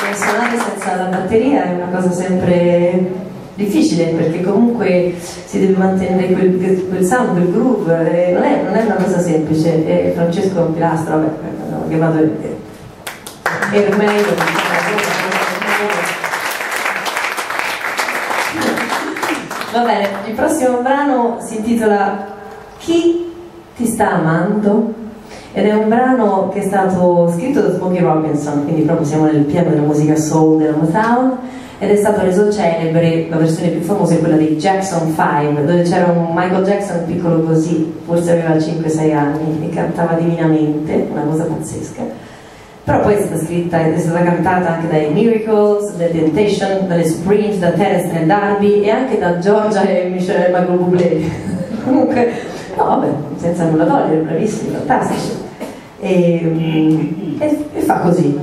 suonare senza la batteria è una cosa sempre difficile, perché comunque si deve mantenere quel sound, quel groove, non è una cosa semplice. E Francesco è un pilastro, vabbè, l'ho chiamato Ermeio. Va bene, il prossimo brano si intitola Chi ti sta amando? Ed è un brano che è stato scritto da Smokey Robinson, quindi proprio siamo nel piano della musica soul della Motown, ed è stato reso celebre, la versione più famosa è quella dei Jackson 5, dove c'era un Michael Jackson piccolo così, forse aveva 5-6 anni, e cantava divinamente, una cosa pazzesca. Però poi è stata scritta ed è stata cantata anche dai Miracles, dalle Temptation, dalle Supremes, da Terence Trent D'Arby e anche da Giorgia e Michel Bublé. Comunque, no vabbè, senza nulla togliere, bravissimi, fantastici. E fa così.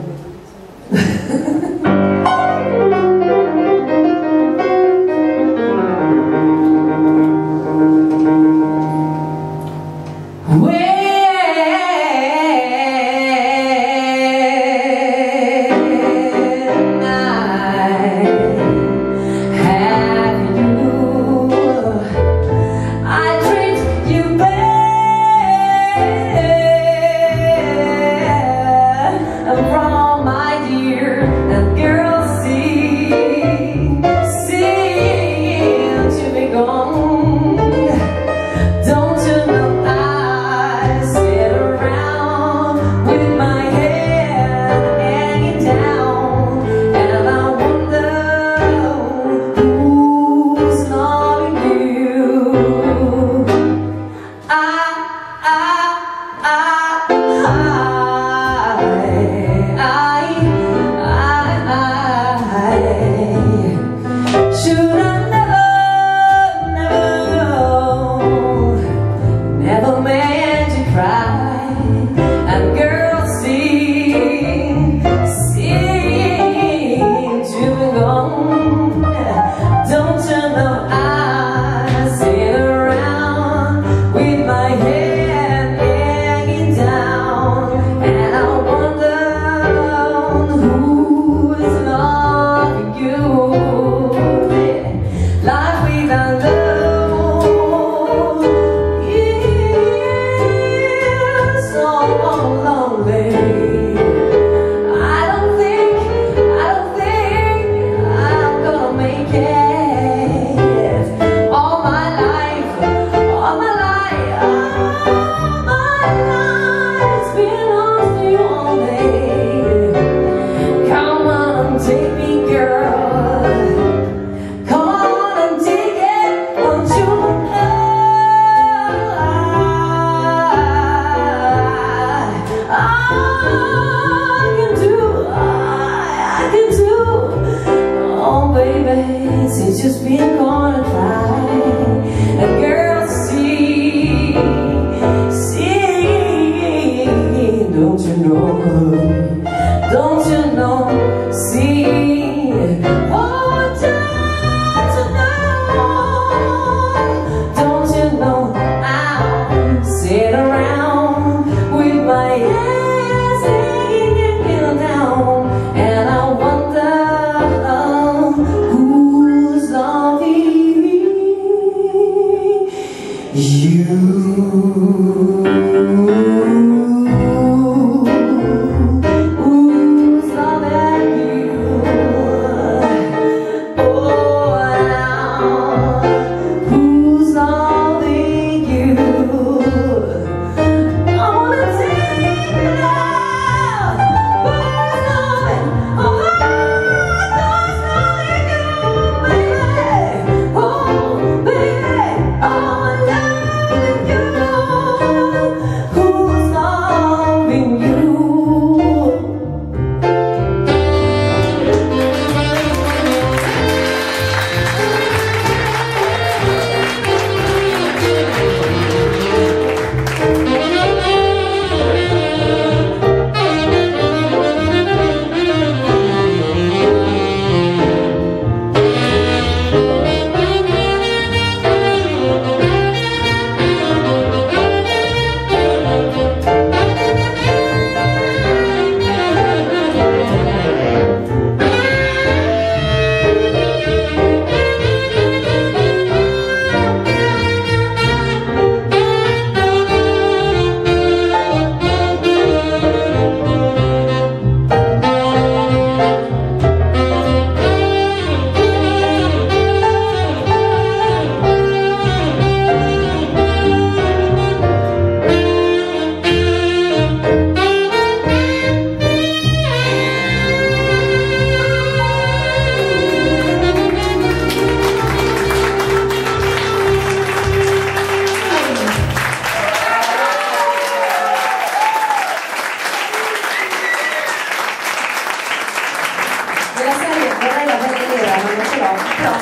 Nella serie vorrei la pelle nera, ma non ce l'ho, però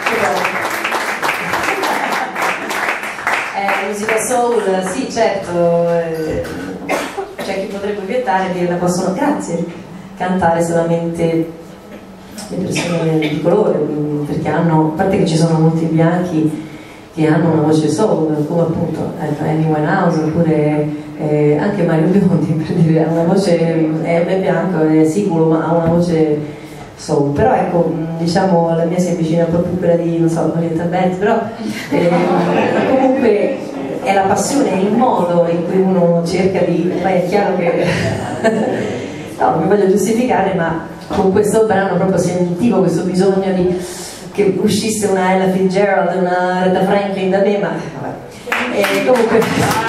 musica soul, sì certo, c'è chi potrebbe obiettare che la possono, grazie, cantare solamente le persone di colore, perché hanno, a parte che ci sono molti bianchi che hanno una voce soul, come appunto Amy Winehouse, oppure anche Mario Biondi, per dire, ha una voce, è bianco, è siculo, ma ha una voce soul. Però ecco, diciamo, la mia si avvicina un po' più quella di, non so, Orietta Beth, però comunque è la passione, è il modo in cui uno cerca di, poi è chiaro che no, non mi voglio giustificare, ma con questo brano proprio sentivo questo bisogno di che uscisse una Ella Fitzgerald, una Aretha Franklin da me, ma vabbè. E comunque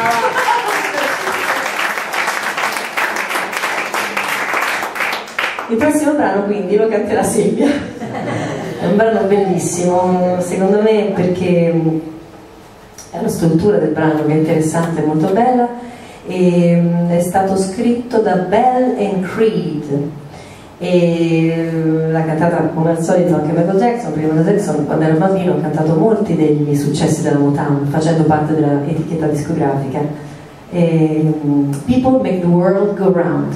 il prossimo brano quindi lo canterà Silvia. È un brano bellissimo, secondo me, perché è la struttura del brano che è interessante, molto bella, e è stato scritto da Bell and Creed e l'ha cantata come al solito anche Michael Jackson, perché Michael Jackson quando era bambino ha cantato molti degli successi della Motown facendo parte dell'etichetta discografica. People Make the World Go Round.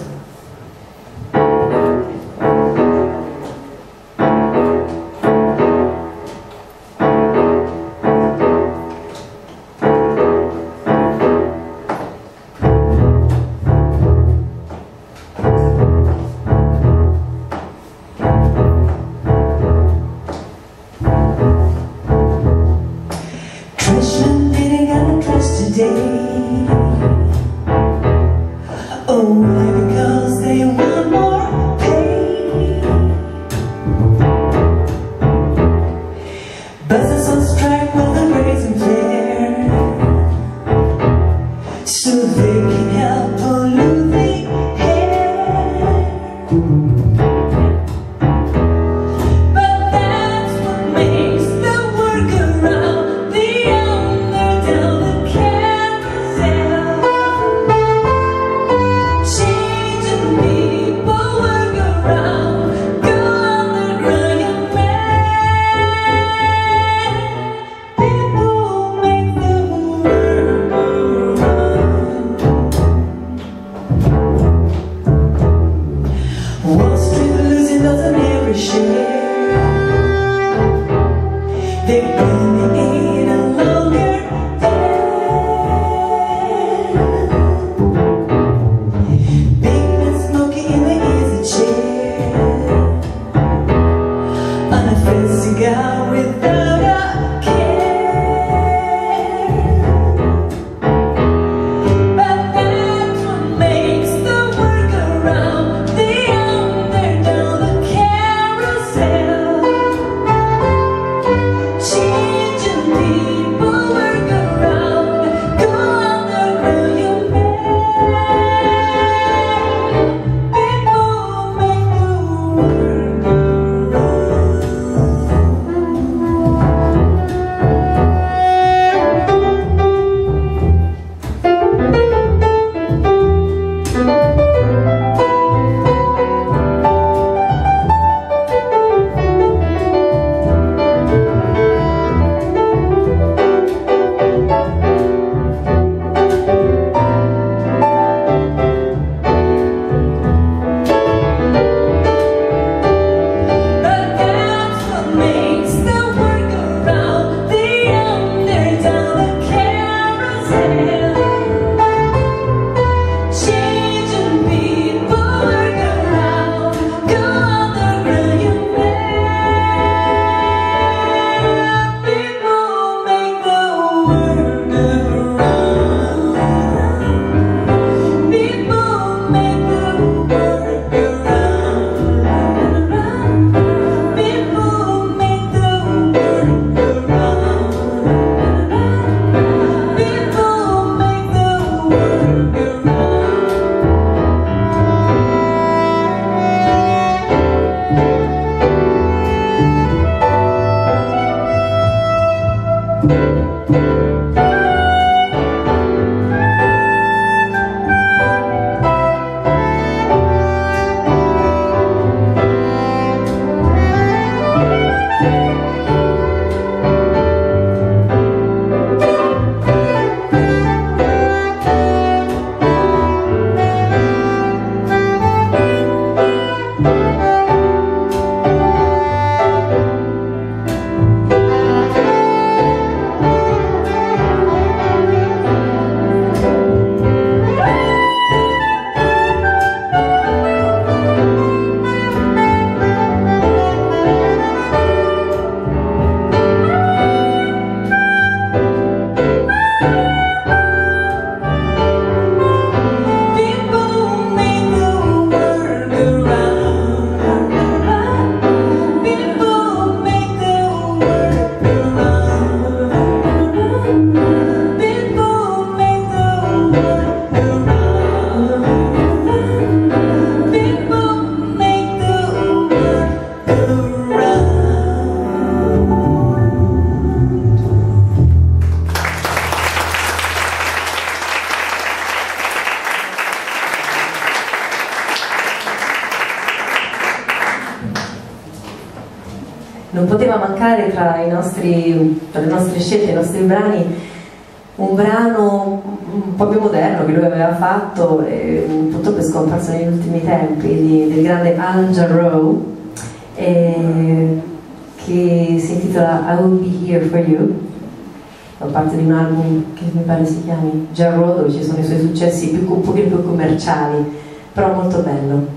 non poteva mancare tra le nostre scelte, i nostri brani, un brano un po' più moderno che lui aveva fatto, purtroppo è scomparso negli ultimi tempi, del grande Al Jarreau, che si intitola I Will Be Here For You, fa parte di un album che mi pare si chiami Jarreau, dove ci sono i suoi successi un pochino più commerciali, però molto bello.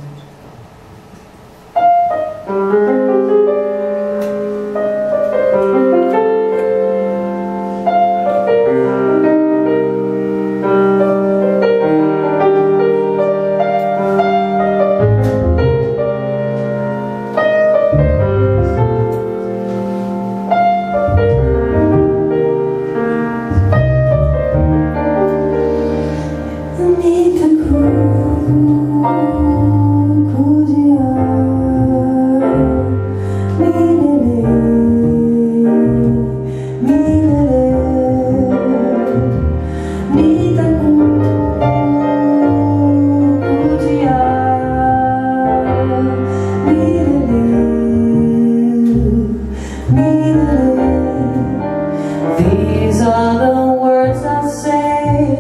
These are the words I say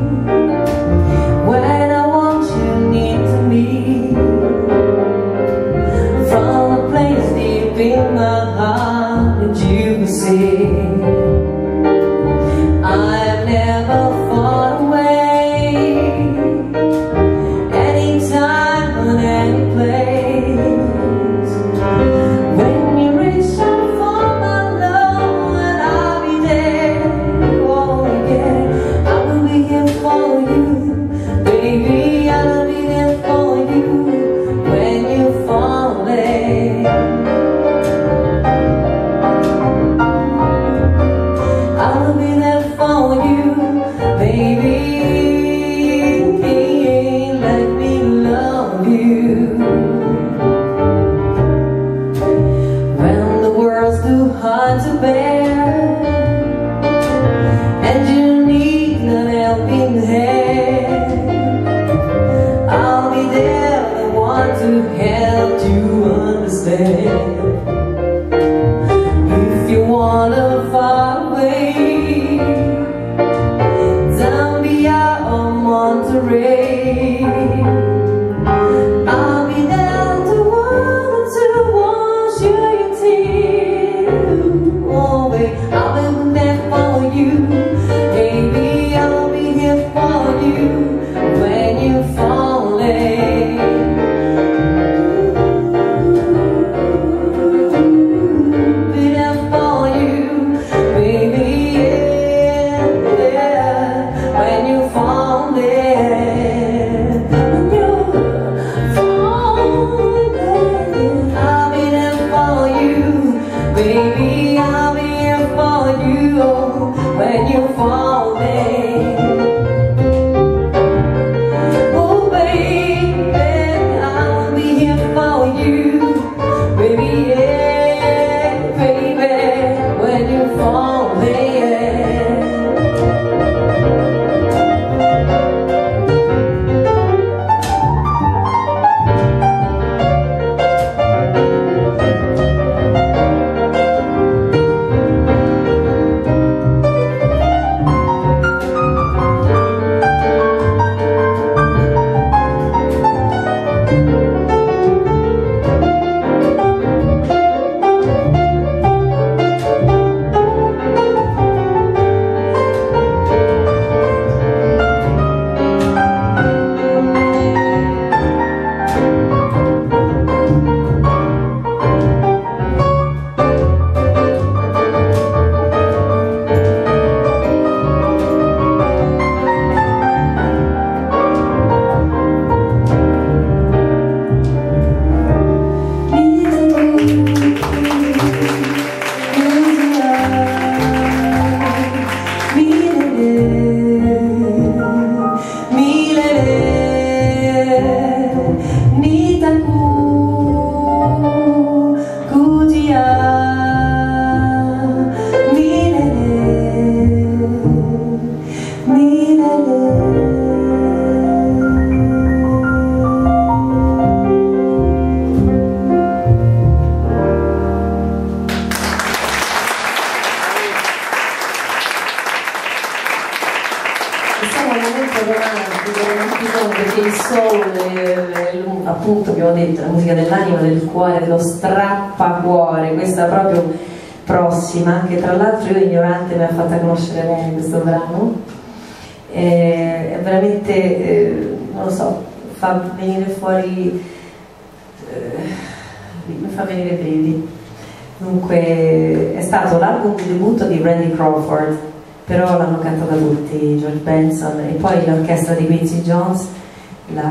when I want you near to me, from a place deep in my heart that you can see. I've never far away, anytime and any place. When you reach out for my love, and I'll be there. Oh yeah, I will be here for you, baby. I'll be there for you when you're falling. I'll be there for you, baby. Let me love you. When the world's too hard to bear and you need an helping hand, I'll be there, the one to help you understand. If you wanna far away, Zambia or Monterey, I'll be there to wash your tears away. I'll be there for you, baby. I'll be here for you when you're falling. soul, appunto abbiamo detto, la musica dell'anima, del cuore, dello strappacuore, questa proprio prossima, che tra l'altro io ignorante mi ha fatta conoscere bene questo brano, è veramente, non lo so, fa venire fuori, mi fa venire brividi. Dunque è stato l'album di debutto di Randy Crawford, però l'hanno cantata tutti, George Benson, e poi l'orchestra di Quincy Jones l'ha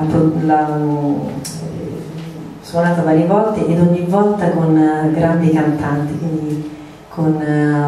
suonata varie volte, ed ogni volta con grandi cantanti, quindi con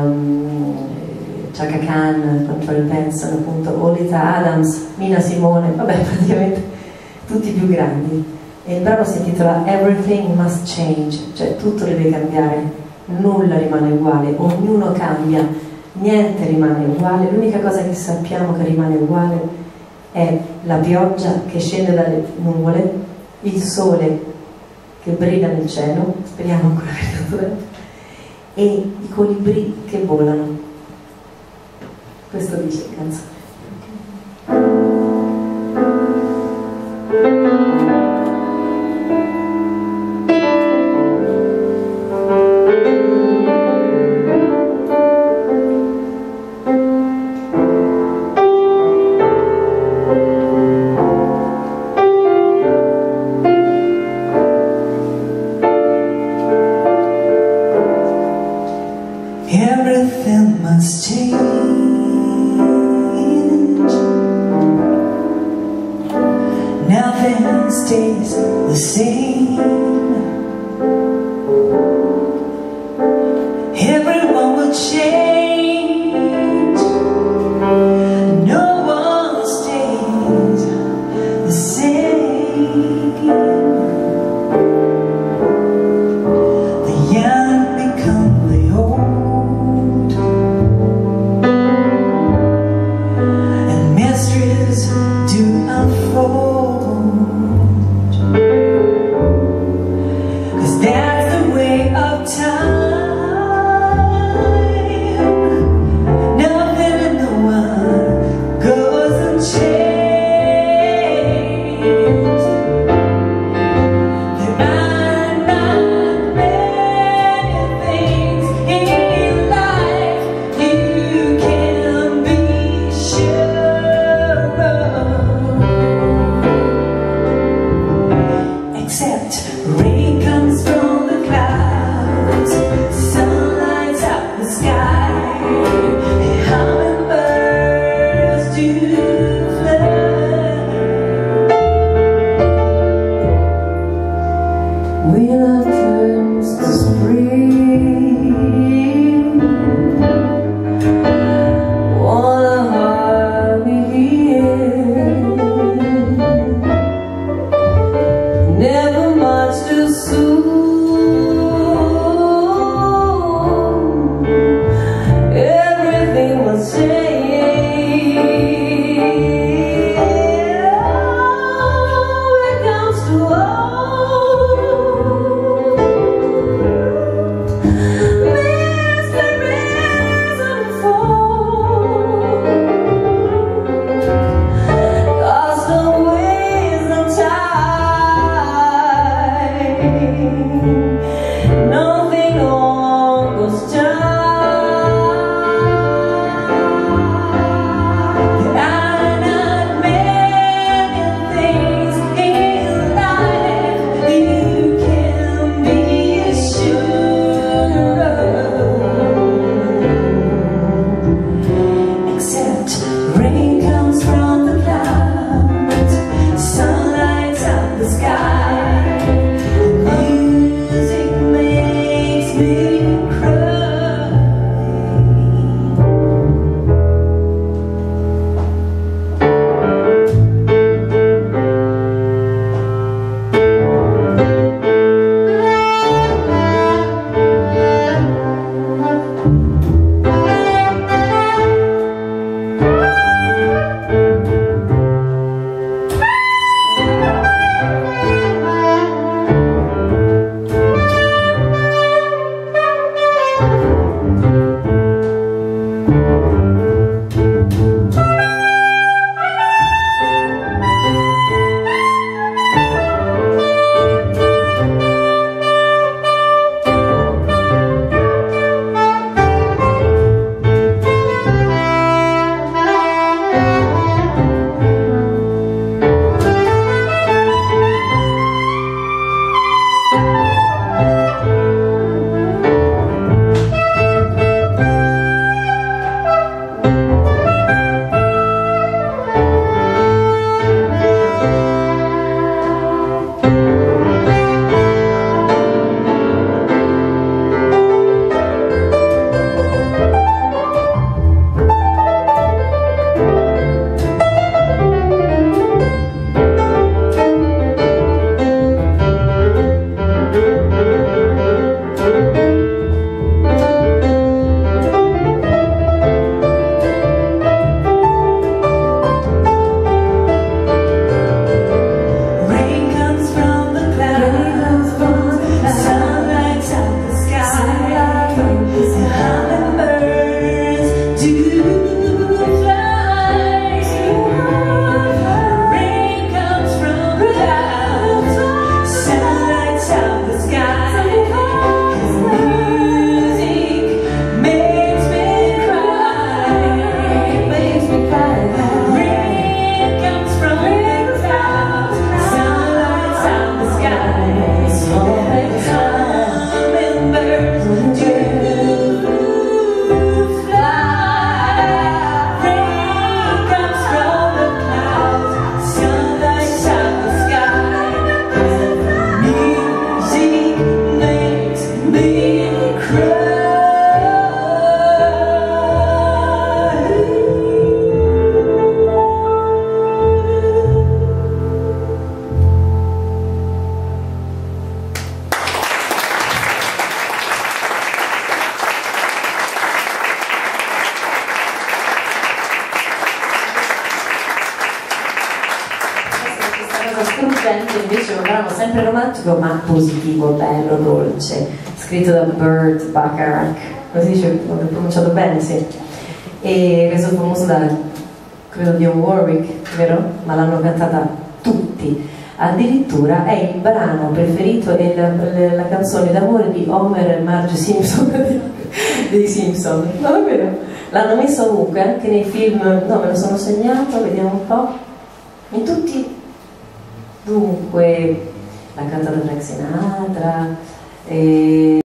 Chaka Khan, con George Benson, appunto, Olita Adams, Nina Simone, vabbè, praticamente tutti più grandi. E il brano si intitola Everything Must Change, cioè tutto deve cambiare, nulla rimane uguale, ognuno cambia, niente rimane uguale, l'unica cosa che sappiamo che rimane uguale è la pioggia che scende dalle nuvole, il sole che brilla nel cielo, speriamo ancora che e i colibrì che volano. Questo dice la canzone. Everything must change. Nothing stays the same. Everyone will change. No one stays the same. The young become the old, and mysteries do unfold, 'cause that's the way of time. Nothing and no one goes unchanged. There are not many things in life you can be sure of, except rain comes from the clouds, sun lights up the sky, and hummingbirds do fly. Winter turns to spring. Wanna hurry here. Never much too soon. Everything was changed. When it comes to all, leave me cry. Struggente invece è un brano sempre romantico ma positivo, bello, dolce, scritto da Burt Bacharach, così dice, l'ho pronunciato bene, sì, e reso famoso da, credo, Dionne Warwick, vero? Ma l'hanno cantata tutti, addirittura è il brano preferito e la canzone d'amore di Homer e Marge Simpson dei Simpson, no, è vero? L'hanno messa ovunque, anche nei film, no, me lo sono segnato, vediamo un po', in tutti. Dunque, la cantata Frank Sinatra,